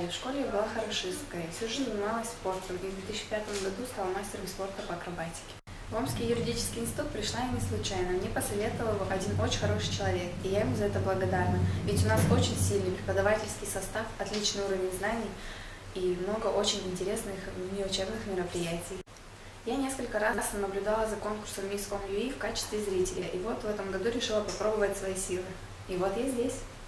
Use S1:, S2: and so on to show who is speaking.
S1: Наталья. В школе я была хорошисткой, всю жизнь занималась спортом и в 2005 году стала мастером спорта по акробатике. В Омский юридический институт пришла я не случайно. Мне посоветовал один очень хороший человек, и я ему за это благодарна. Ведь у нас очень сильный преподавательский состав, отличный уровень знаний и много очень интересных внеучебных мероприятий. Я несколько раз наблюдала за конкурсом Miss Home UI в качестве зрителя, и вот в этом году решила попробовать свои силы. И вот я здесь.